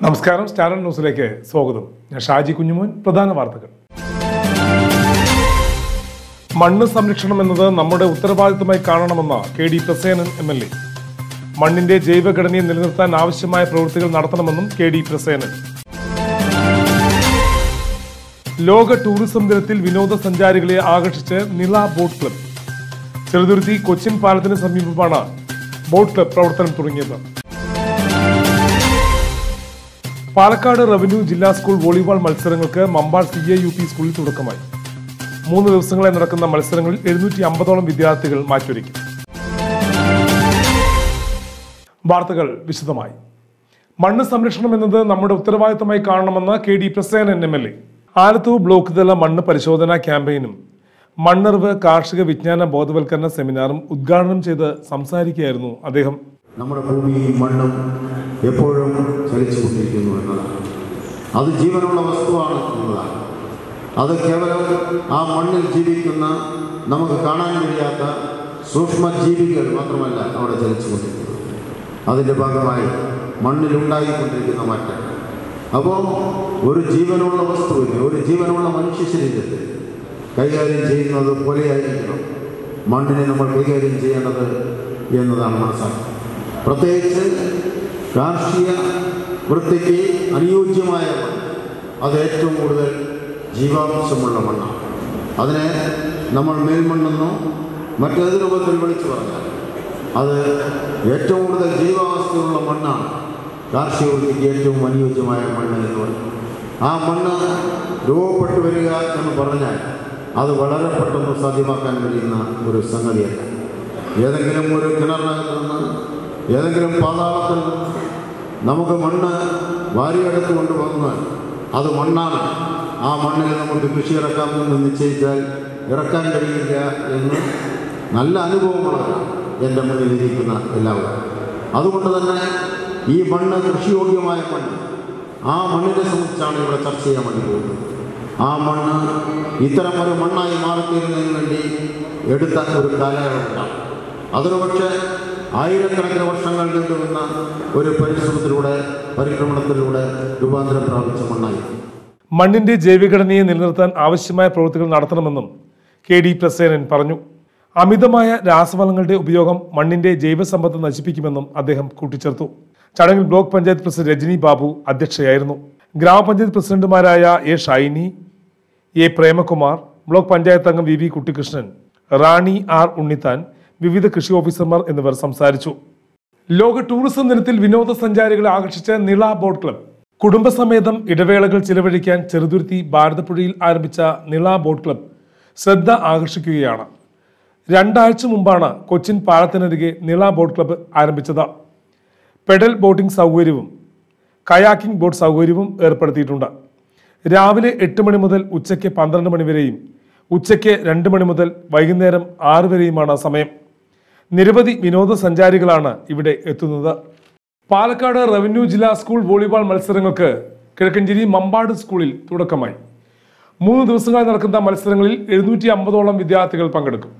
നമസ്കാരം. സ്റ്റാർ ന്യൂസിലേക്ക് സ്വാഗതം. ഞാൻ ഷാജി കുഞ്ഞുമോൻ. പ്രധാന വാർത്തകൾ. മണ്ണ് സംരക്ഷണം എന്നത് നമ്മുടെ ഉത്തരവാദിത്തമായി കാണണമെന്ന KD പ്രസേനൻ MLA. മണ്ണിന്റെ ജൈവഘടനയെ നിലനിർത്താൻ ആവശ്യമായ പ്രവൃത്തികൾ നടത്തണമെന്നും KD പ്രസേനൻ. ലോക ടൂറിസം ദിനത്തിൽ വിനോദസഞ്ചാരികളെ ആകർഷിച്ച് നിള ബോട്ട് ക്ലബ്. ചെറുതുരുത്തി കൊച്ചിൻ പാലത്തിന് സമീപമാണ് ബോട്ട് ക്ലബ് പ്രവർത്തനം തുടങ്ങിയത്. പാലക്കാട് റവന്യൂ ജില്ലാ സ്കൂൾ വോളിബോൾ മത്സരങ്ങൾക്ക് മമ്പാട് CAUP സ്കൂളിൽ തുടക്കമായി. 3 ദിവസങ്ങളായി നടക്കുന്ന മത്സരങ്ങളിൽ 750ഓളം വിദ്യാർത്ഥികൾ മാറ്റുരയ്ക്കും. വാർത്തകൾ വിശദമായി. മണ്ണ് സംരക്ഷണം എന്നത് നമ്മുടെ ഉത്തരവാദിത്തമായി കാണണമെന്ന് KD Prasenan MLA. Alathur block തല മണ്ണ് പരിശോധനാ ക്യാമ്പയിനും മണ്ണെറിവ് കാർഷിക വിജ്ഞാന ബോധവൽക്കരണ സെമിനാറും ഉദ്ഘാടനം ചെയ്ത് സംസാരിക്കുകയായിരുന്നു അദ്ദേഹം. നമ്മുടെ ഭൂമിയും മണ്ണും എപ്പോഴും ചലിച്ചുകൊണ്ടിരിക്കുന്നു എന്നതാണ്. അത് ജീവനുള്ള വസ്തുവാണ് എന്നതാണ്. അത് കേവലം ആ മണ്ണിൽ ജീവിക്കുന്ന നമുക്ക് കാണാൻ കഴിയാത്ത സൂക്ഷ്മജീവികൾ മാത്രമല്ല അവിടെ ചലിച്ചുകൊണ്ടിരിക്കുന്നത്. അതിൻ്റെ ഭാഗമായി മണ്ണിലുണ്ടായിക്കൊണ്ടിരിക്കുന്ന മാറ്റം. അപ്പോൾ ഒരു ജീവനുള്ള വസ്തുവിനെ, ഒരു ജീവനുള്ള മനുഷ്യ ശരീരത്തെ കൈകാര്യം ചെയ്യുന്നത് പോലെയായിരിക്കണം മണ്ണിനെ നമ്മൾ കൈകാര്യം ചെയ്യേണ്ടത് എന്നതാണ് മനസ്സിലാക്കുന്നത്. പ്രത്യേകിച്ച് കാർഷിക വൃത്തിക്ക് അനുയോജ്യമായ മണ്ണ്, അത് ഏറ്റവും കൂടുതൽ ജീവാംശമുള്ള മണ്ണാണ്. അതിനെ നമ്മൾ മേൽമണ്ണെന്നോ മറ്റേത് രൂപത്തിൽ വിളിച്ചു പറഞ്ഞാൽ അത് ഏറ്റവും കൂടുതൽ ജീവാവസ്ഥയുള്ള മണ്ണാണ്. കാർഷിക വൃത്തിക്ക് ഏറ്റവും അനുയോജ്യമായ മണ്ണ് എന്ന് പറയും. ആ മണ്ണ് രൂപപ്പെട്ടു വരിക എന്ന് പറഞ്ഞാൽ അത് വളരെ പെട്ടെന്ന് സാധ്യമാക്കാൻ കഴിയുന്ന ഒരു സംഗതിയല്ല. ഏതെങ്കിലും ഒരു കിണറിനകത്ത് നിന്ന്, ഏതെങ്കിലും പാതാളത്തിൽ നിന്ന് നമുക്ക് മണ്ണ് വാരിയെടുത്ത് കൊണ്ടുവന്നാൽ അത് മണ്ണാണ്. ആ മണ്ണിൽ നമുക്ക് കൃഷി ഇറക്കാമെന്ന് നിശ്ചയിച്ചാൽ ഇറക്കാൻ കഴിയില്ല എന്ന് നല്ല അനുഭവമുള്ളവരാണ് എൻ്റെ മുന്നിലിരിക്കുന്ന എല്ലാവരും. അതുകൊണ്ട് തന്നെ ഈ മണ്ണ് കൃഷിയോഗ്യമായ മണ്ണ്, ആ മണ്ണിനെ സംബന്ധിച്ചാണ് ഇവിടെ ചർച്ച ചെയ്യാൻ വേണ്ടി പോകുന്നത്. ആ മണ്ണ് ഇത്തരം ഒരു മണ്ണായി മാറിത്തീരുന്നതിന് വേണ്ടി എടുത്ത ഒരു കാലയളവുണ്ടാണ്. അതൊരു പക്ഷേ ആയിരക്കണക്കിന് വർഷങ്ങൾ നീണ്ടുവന്ന ഒരു പരിക്രമണത്തിലൂടെ രൂപാന്തരം പ്രാപിച്ച മണ്ണായി. മണ്ണിന്റെ ജൈവഘടനയെ നിലനിർത്താൻ ആവശ്യമായ പ്രവൃത്തികൾ നടത്തണമെന്നും KD പ്രസേനൻ പറഞ്ഞു. അമിതമായ രാസവളങ്ങളുടെ ഉപയോഗം മണ്ണിന്റെ ജൈവസമ്പത്ത് നശിപ്പിക്കുമെന്നും അദ്ദേഹം കൂട്ടിച്ചേർത്തു. ചടങ്ങിൽ ബ്ലോക്ക് പഞ്ചായത്ത് പ്രസിഡന്റ് രജനി ബാബു അധ്യക്ഷയായിരുന്നു. ഗ്രാമപഞ്ചായത്ത് പ്രസിഡന്റുമാരായ A. Shiny, A. Premakumar, block panchayat അംഗം VV കുട്ടികൃഷ്ണൻ, റാണി R. ഉണ്ണിത്താൻ, വിവിധ കൃഷി ഓഫീസർമാർ എന്നിവർ സംസാരിച്ചു. ലോക ടൂറിസം ദിനത്തിൽ വിനോദസഞ്ചാരികളെ ആകർഷിച്ച നിള ബോട്ട് ക്ലബ്. കുടുംബസമേതം ഇടവേളകൾ ചിലവഴിക്കാൻ ചെറുതുരുത്തി ഭാരതപ്പുഴയിൽ ആരംഭിച്ച നിള ബോട്ട് ക്ലബ് ശ്രദ്ധ ആകർഷിക്കുകയാണ്. 2 ആഴ്ച മുമ്പാണ് കൊച്ചിൻ പാലത്തിനരികെ നിള ബോട്ട് ക്ലബ്ബ് ആരംഭിച്ചത്. പെഡൽ ബോട്ടിംഗ് സൗകര്യവും കയാക്കിംഗ് ബോട്ട് സൗകര്യവും ഏർപ്പെടുത്തിയിട്ടുണ്ട്. രാവിലെ 8 മണി മുതൽ ഉച്ചയ്ക്ക് 12 മണി വരെയും ഉച്ചയ്ക്ക് 2 മണി മുതൽ വൈകുന്നേരം 6 വരെയുമാണ് സമയം. നിരവധി വിനോദസഞ്ചാരികളാണ് ഇവിടെ എത്തുന്നത്. പാലക്കാട് റവന്യൂ ജില്ലാ സ്കൂൾ വോളിബോൾ മത്സരങ്ങൾക്ക് കിഴക്കഞ്ചേരി മമ്പാട് സ്കൂളിൽ തുടക്കമായി. 3 ദിവസങ്ങളായി നടക്കുന്ന മത്സരങ്ങളിൽ 750ഓളം വിദ്യാർത്ഥികൾ പങ്കെടുക്കും.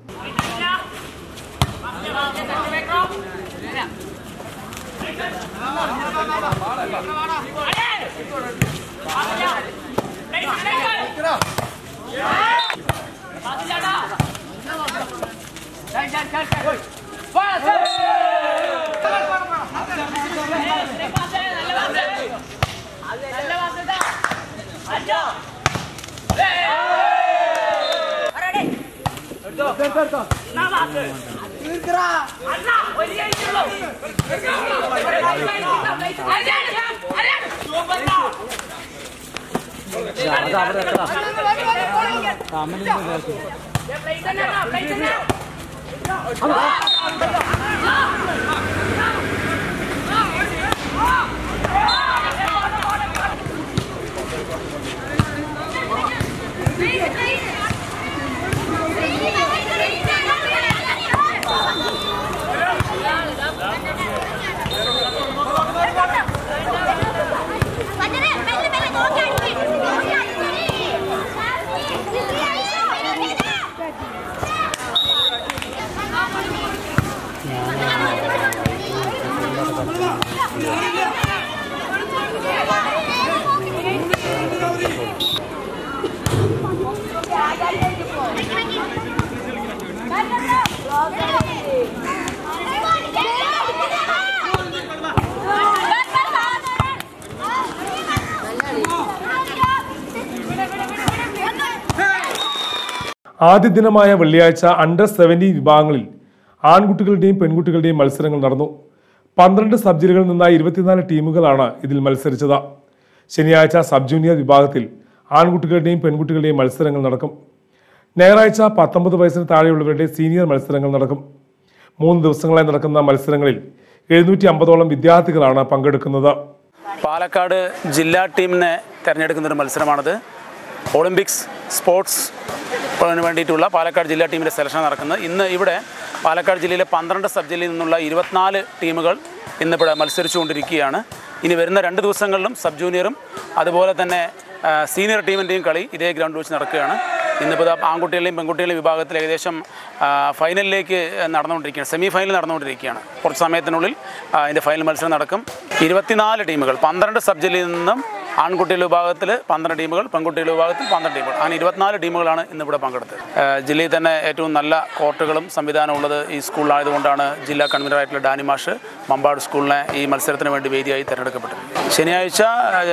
ആദ്യ ദിനമായ വെള്ളിയാഴ്ച അണ്ടർ 17 വിഭാഗങ്ങളിൽ ആൺകുട്ടികളുടെയും പെൺകുട്ടികളുടെയും മത്സരങ്ങൾ നടന്നു. 12 സബ് ജില്ലകളിൽ നിന്നായി 24 ടീമുകളാണ് ഇതിൽ മത്സരിച്ചത്. ശനിയാഴ്ച സബ് ജൂനിയർ വിഭാഗത്തിൽ ആൺകുട്ടികളുടെയും പെൺകുട്ടികളുടെയും മത്സരങ്ങൾ നടക്കും. ഞായറാഴ്ച 19 വയസ്സിന് താഴെയുള്ളവരുടെ സീനിയർ മത്സരങ്ങൾ നടക്കും. 3 ദിവസങ്ങളായി നടക്കുന്ന മത്സരങ്ങളിൽ 750ഓളം വിദ്യാർത്ഥികളാണ് പങ്കെടുക്കുന്നത്. പാലക്കാട് ജില്ലാ ടീമിനെ തിരഞ്ഞെടുക്കുന്ന ഒരു മത്സരമാണിത്. ഒളിമ്പിക്സ് സ്പോർട്സ് വേണ്ടിയിട്ടുള്ള പാലക്കാട് ജില്ലാ ടീമിൻ്റെ സെലക്ഷൻ നടക്കുന്നത്. ഇന്ന് ഇവിടെ പാലക്കാട് ജില്ലയിലെ 12 സബ് ജില്ലയിൽ നിന്നുള്ള 24 ടീമുകൾ ഇന്നിവിടെ മത്സരിച്ചുകൊണ്ടിരിക്കുകയാണ്. ഇനി വരുന്ന 2 ദിവസങ്ങളിലും സബ് ജൂനിയറും അതുപോലെ തന്നെ സീനിയർ ടീമിൻ്റെയും കളി ഇതേ ഗ്രൗണ്ടിൽ വെച്ച് നടക്കുകയാണ്. ഇന്നിപ്പോൾ ആൺകുട്ടികളുടെയും പെൺകുട്ടികളുടെയും വിഭാഗത്തിൽ ഏകദേശം ഫൈനലിലേക്ക് നടന്നുകൊണ്ടിരിക്കുകയാണ്, സെമി ഫൈനൽ നടന്നുകൊണ്ടിരിക്കുകയാണ്. കുറച്ച് സമയത്തിനുള്ളിൽ അതിൻ്റെ ഫൈനൽ മത്സരം നടക്കും. 24 ടീമുകൾ 12 സബ് ജില്ലയിൽ നിന്നും ആൺകുട്ടികളുടെ വിഭാഗത്തിൽ 12 ടീമുകൾ, പെൺകുട്ടികളുടെ വിഭാഗത്തിൽ 12 ടീമുകൾ, അങ്ങനെ 24 ടീമുകളാണ് ഇന്നിവിടെ പങ്കെടുത്തത്. ജില്ലയിൽ തന്നെ ഏറ്റവും നല്ല കോർട്ടുകളും സംവിധാനം ഉള്ളത് ഈ സ്കൂളിലായതുകൊണ്ടാണ് ജില്ലാ കൺവീനറായിട്ടുള്ള ഡാനി മാഷ് മമ്പാട് സ്കൂളിനെ ഈ മത്സരത്തിന് വേണ്ടി വേദിയായി തിരഞ്ഞെടുക്കപ്പെട്ടത്. ശനിയാഴ്ച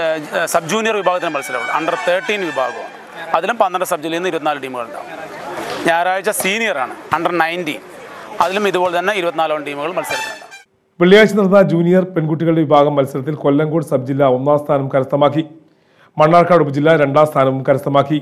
സബ് ജൂനിയർ വിഭാഗത്തിന് മത്സരമുള്ളൂ, അണ്ടർ 13 വിഭാഗമാണ്. അതിലും 12 സബ് ജില്ലയിൽ നിന്ന് 24 ടീമുകളുണ്ടാവും. ഞായറാഴ്ച സീനിയറാണ്, അണ്ടർ 19, അതിലും ഇതുപോലെ തന്നെ 24 ടീമുകൾ മത്സരത്തിനുണ്ടാവും. വെള്ളിയാഴ്ച നടന്ന ജൂനിയർ പെൺകുട്ടികളുടെ വിഭാഗം മത്സരത്തിൽ കൊല്ലങ്കോട് സബ് ജില്ല 1ാം സ്ഥാനം കരസ്ഥമാക്കി. മണ്ണാർക്കാട് ഉപജില്ല 2ാം സ്ഥാനവും കരസ്ഥമാക്കി.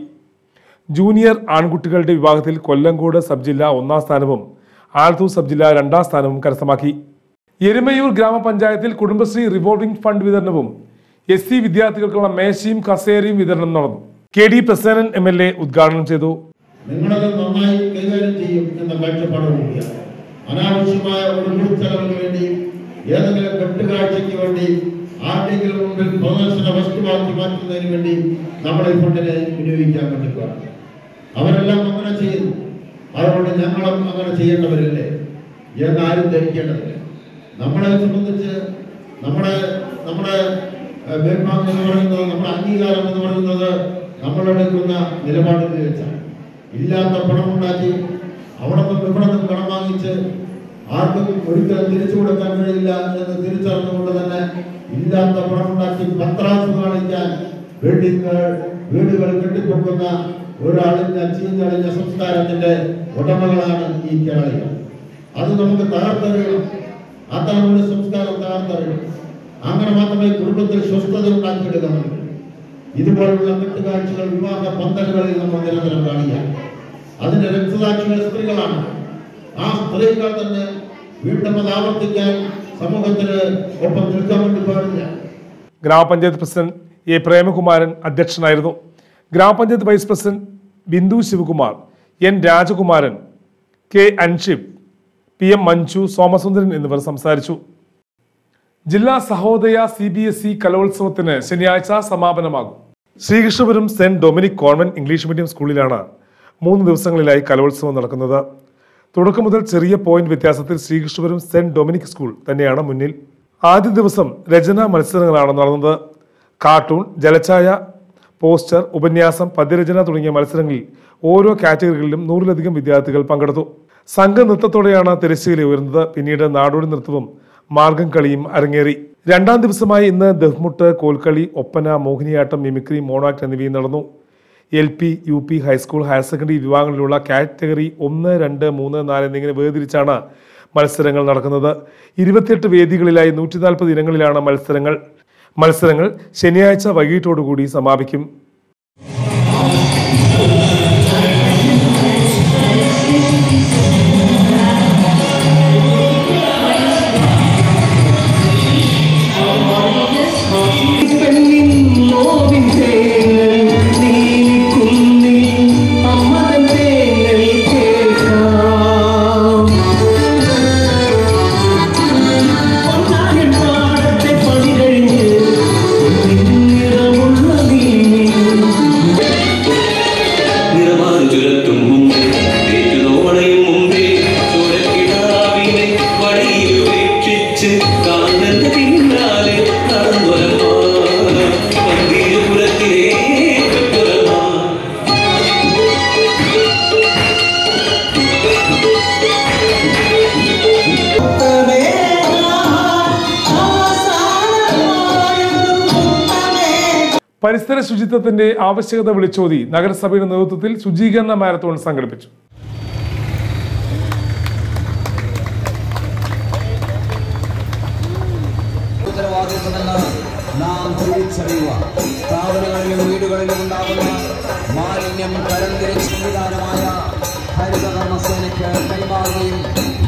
ജൂനിയർ ആൺകുട്ടികളുടെ വിഭാഗത്തിൽ കൊല്ലങ്കോട് സബ് ജില്ല 1ാം സ്ഥാനവും ആലത്തൂർ സബ് ജില്ല 2ാം സ്ഥാനവും കരസ്ഥമാക്കി. എരുമയൂർ ഗ്രാമപഞ്ചായത്തിൽ കുടുംബശ്രീ റിവോൾവിംഗ് ഫണ്ട് വിതരണവും SC വിദ്യാർത്ഥികൾക്കുള്ള മേശയും കസേരയും വിതരണം നടന്നു. KD പ്രസേനൻ MLA ഉദ്ഘാടനം ചെയ്തു. നിങ്ങളത് നന്നായി കൈകാര്യം ചെയ്യും എന്ന കാഴ്ചപ്പാടോടുകൂടിയാണ്. അനാവശ്യമായ ഒരു ചെലവിന് വേണ്ടി ഏതെങ്കിലും കെട്ടുകാഴ്ചയ്ക്ക് വേണ്ടി ആരുടെയെങ്കിലും മുമ്പിൽ പ്രദർശന വസ്തുവാക്കി മാറ്റുന്നതിന് വേണ്ടി നമ്മൾ ഈ ഫണ്ടിനെ വിനിയോഗിക്കാൻ പറ്റുകയാണ്. അവരെല്ലാം അങ്ങനെ ചെയ്യുന്നു, അതുകൊണ്ട് ഞങ്ങളും അങ്ങനെ ചെയ്യേണ്ടവരല്ലേ എന്നാരും ധരിക്കേണ്ടതില്ല. നമ്മളെ സംബന്ധിച്ച് നമ്മുടെ ബഹുമാനം എന്ന് പറയുന്നത്, നമ്മുടെ അംഗീകാരം എന്ന് പറയുന്നത് നമ്മളെടുക്കുന്ന നിലപാടിൽ വെച്ചാണ്. ഇല്ലാത്ത പണമുണ്ടാക്കി അവിടെ നിന്നും ഇവിടെ നിന്നും കടം വാങ്ങിച്ച് ആർക്കും ഒരിക്കലും തിരിച്ചു കൊടുക്കാൻ കഴിയില്ല എന്ന് തിരിച്ചറിഞ്ഞുകൊണ്ട് തന്നെ ഇല്ലാത്ത പണമുണ്ടാക്കി പത്രാസ് കാണിക്കാൻ വീടുകൾ കെട്ടിപ്പൊക്കുന്ന ഒരളിഞ്ഞ ചീഞ്ഞളിഞ്ഞ സംസ്കാരത്തിന്റെ ഉടമകളാണ് ഈ കേരളീയർ. അത് നമുക്ക് തകർത്തെറിയണം. അത്തരം ഒരു സംസ്കാരം തകർത്തെറിയണം. അങ്ങനെ മാത്രമേ കുടുംബത്തിൽ സ്വസ്ഥത ഉണ്ടാക്കിയെടുക്കാൻ പറ്റൂ. ഇതുപോലുള്ള കെട്ടുകാഴ്ചകൾ വിവാഹ പന്തലുകളിൽ നമ്മൾ നിരന്തരം കാണുക. അതിന്റെ രക്തസാക്ഷികൾ സ്ത്രീകളാണ്. ആ സ്ത്രീകൾ തന്നെ വീണ്ടും അത് ആവർത്തിക്കാൻ സമൂഹത്തിന് ഒപ്പം നിൽക്കാൻ വേണ്ടി പാടില്ല. ഗ്രാമപഞ്ചായത്ത് പ്രസിഡന്റ് A. പ്രേമകുമാരൻ അധ്യക്ഷനായിരുന്നു. ഗ്രാമപഞ്ചായത്ത് vice president Bindu Sivakumar, N. Rajakumaran, K. Anshib, PM Manju, Somasundaran എന്നിവർ സംസാരിച്ചു. ജില്ലാ സഹോദയ CBSE കലോത്സവത്തിന് ശനിയാഴ്ച സമാപനമാകും. Sreekrishnapuram saint Dominic convent English medium സ്കൂളിലാണ് 3 ദിവസങ്ങളിലായി കലോത്സവം നടക്കുന്നത്. തുടക്കം മുതൽ ചെറിയ പോയിന്റ് വ്യത്യാസത്തിൽ ശ്രീകൃഷ്ണപുരം സെന്റ് ഡൊമിനിക് സ്കൂൾ തന്നെയാണ് മുന്നിൽ. ആദ്യ ദിവസം രചനാ മത്സരങ്ങളാണ് നടന്നത്. കാർട്ടൂൺ, ജലഛായ, പോസ്റ്റർ, ഉപന്യാസം, പദ്യരചന തുടങ്ങിയ മത്സരങ്ങളിൽ ഓരോ കാറ്റഗറികളിലും 100-ലധികം വിദ്യാർത്ഥികൾ പങ്കെടുത്തു. സംഘനൃത്തത്തോടെയാണ് തിരശ്ശീല ഉയർന്നത്. പിന്നീട് നാടോടി നൃത്തവും മാർഗം കളിയും അരങ്ങേറി. 2ാം ദിവസമായി ഇന്ന് ദഫ്മുട്ട്, കോൽക്കളി, ഒപ്പന, മോഹിനിയാട്ടം, മിമിക്രി, മോണാക്ട് എന്നിവയും നടന്നു. LP, UP, high school, higher secondary വിഭാഗങ്ങളിലുള്ള കാറ്റഗറി 1, 2, 3, 4 എന്നിങ്ങനെ വേർതിരിച്ചാണ് മത്സരങ്ങൾ നടക്കുന്നത്. 28 വേദികളിലായി 140 ഇനങ്ങളിലാണ് മത്സരങ്ങൾ ശനിയാഴ്ച വൈകിട്ടോടുകൂടി സമാപിക്കും. പരിസര ശുചിത്വത്തിന്റെ ആവശ്യകത വിളിച്ചോതി നഗരസഭയുടെ നേതൃത്വത്തിൽ ശുചീകരണ മാരത്തോൺ സംഘടിപ്പിച്ചു. നാം തിരിച്ചറിയുക. സ്ഥാപനങ്ങളിലും വീടുകളിലും ഉണ്ടാകുന്ന മാലിന്യം തരംതിരിച്ച സംവിധാനമായ ഹരിതകർമ്മസേനയ്ക്ക് കൈമാറുകയും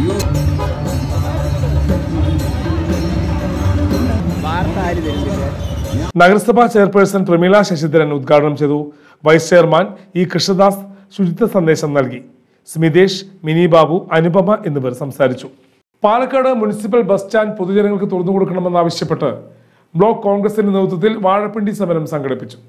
നഗരസഭാ ചെയർപേഴ്സൺ പ്രമീള ശശിധരൻ ഉദ്ഘാടനം ചെയ്തു. വൈസ് ചെയർമാൻ ഇ കൃഷ്ണദാസ് ശുചിത്വ സന്ദേശം നൽകി. സ്മിതേഷ്, മിനി ബാബു, അനുപമ എന്നിവർ സംസാരിച്ചു. പാലക്കാട് മുനിസിപ്പൽ ബസ് സ്റ്റാൻഡ് പൊതുജനങ്ങൾക്ക് തുറന്നു കൊടുക്കണമെന്നാവശ്യപ്പെട്ട് ബ്ലോക്ക് കോൺഗ്രസിന്റെ നേതൃത്വത്തിൽ വാഴപ്പിണ്ടി സമരം സംഘടിപ്പിച്ചു.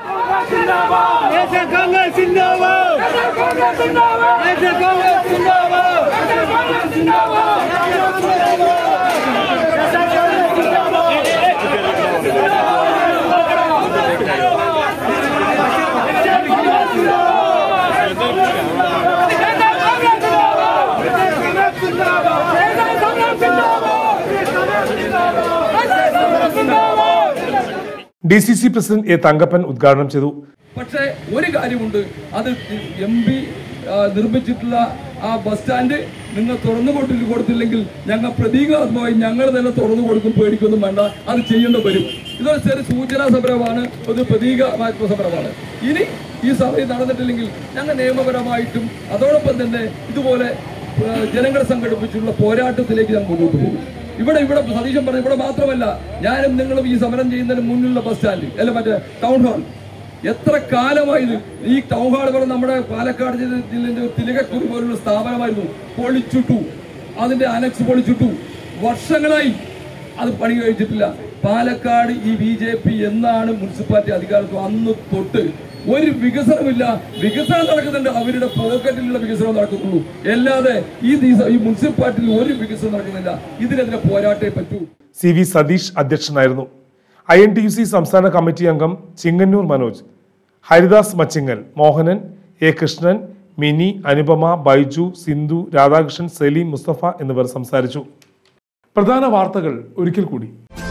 DCC പ്രസിഡന്റ് എ തങ്കപ്പൻ ഉദ്ഘാടനം ചെയ്തു. പക്ഷേ ഒരു കാര്യമുണ്ട്, അത് MP നിർമ്മിച്ചിട്ടുള്ള ആ ബസ് സ്റ്റാൻഡ് നിങ്ങൾ തുറന്നു കൊടുത്തില്ലെങ്കിൽ ഞങ്ങൾ പ്രതീകാത്മകമായി ഞങ്ങൾ തന്നെ തുറന്നു കൊടുക്കും, പേടിക്കൊന്നും വേണ്ട, അത് ചെയ്യേണ്ടി വരും. ഇതൊരു ചെറിയ സൂചനാ സമരമാണ്, ഒരു പ്രതീകാത്മക സമരമാണ്. ഇനി ഈ സമയം നടന്നിട്ടില്ലെങ്കിൽ ഞങ്ങൾ നിയമപരമായിട്ടും അതോടൊപ്പം തന്നെ ഇതുപോലെ ജനങ്ങളെ സംഘടിപ്പിച്ചുള്ള പോരാട്ടത്തിലേക്ക് ഞാൻ മുന്നോട്ട് പോകും. ഇവിടെ സതീശൻ പറഞ്ഞു, ഇവിടെ മാത്രമല്ല, ഞാനും നിങ്ങളും ഈ സമരം ചെയ്യുന്നതിന് മുന്നിലുള്ള ബസ് സ്റ്റാൻഡ് അല്ല മറ്റേ ടൗൺ ഹാൾ, എത്ര കാലമായത് ഈ ടൗൺ ഹാൾ പറഞ്ഞ നമ്മുടെ പാലക്കാട് ജില്ലയുടെ തിലകക്കുറി പോലുള്ള സ്ഥാപനമായിരുന്നു, പൊളിച്ചിട്ടു, അതിന്റെ അനക്സ് പൊളിച്ചിട്ടു, വർഷങ്ങളായി അത് പണി കഴിച്ചിട്ടില്ല. പാലക്കാട് ഈ BJP എന്നാണ് മുനിസിപ്പാലിറ്റി അധികാരത്തിൽ അന്ന് തൊട്ട് ഒരു വികസനമില്ല. വികസനം നടക്കുന്നുണ്ട്, അവരുടെ പോക്കറ്റിലുള്ള വികസനം നടക്കുന്നുള്ളൂ, അല്ലാതെ ഈ മുനിസിപ്പാലിറ്റിയിൽ ഒരു വികസനം നടക്കുന്നില്ല. ഇതിനെതിരെ പോരാട്ടേ പറ്റൂ. CV സതീഷ് അധ്യക്ഷനായിരുന്നു. INTUC സംസ്ഥാന കമ്മിറ്റി അംഗം ചിങ്ങന്നൂർ മനോജ്, ഹരിദാസ് മച്ചിങ്ങൽ, മോഹനൻ, A കൃഷ്ണൻ, മിനി, അനുപമ, ബൈജു, സിന്ധു, രാധാകൃഷ്ണൻ, സലീം, മുസ്തഫ എന്നിവർ സംസാരിച്ചു. പ്രധാന വാർത്തകൾ ഒരിക്കൽ കൂടി.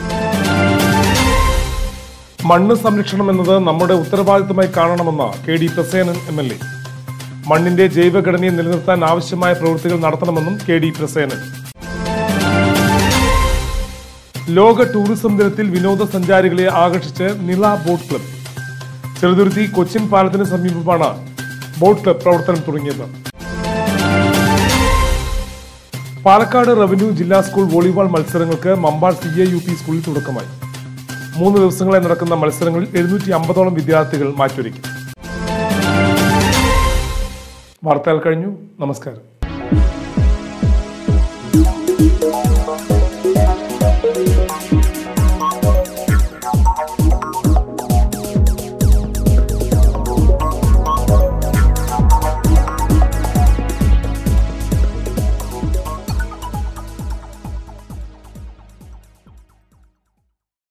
മണ്ണ് സംരക്ഷണം എന്നത് നമ്മുടെ ഉത്തരവാദിത്തമായി കാണണമെന്ന KD പ്രസേനൻ MLA. മണ്ണിന്റെ ജൈവഘടനയെ നിലനിർത്താൻ ആവശ്യമായ പ്രവൃത്തികൾ നടത്തണമെന്നും KD പ്രസേനൻ. ലോക ടൂറിസം ദിനത്തിൽ വിനോദസഞ്ചാരികളെ ആകർഷിച്ച് നിള ബോട്ട് ക്ലബ്. ചെറുതുരുത്തി കൊച്ചിൻ പാലത്തിന് സമീപമാണ് ബോട്ട് ക്ലബ് പ്രവർത്തനം തുടങ്ങിയത്. പാലക്കാട് റവന്യൂ ജില്ലാ സ്കൂൾ വോളിബോൾ മത്സരങ്ങൾക്ക് മമ്പാട് CAUP സ്കൂളിൽ തുടക്കമായി. 3 ദിവസങ്ങളായി നടക്കുന്ന മത്സരങ്ങളിൽ 750ഓളം വിദ്യാർത്ഥികൾ മാറ്റൊരുക്കി. വാർത്തകൾ കഴിഞ്ഞു. നമസ്കാരം.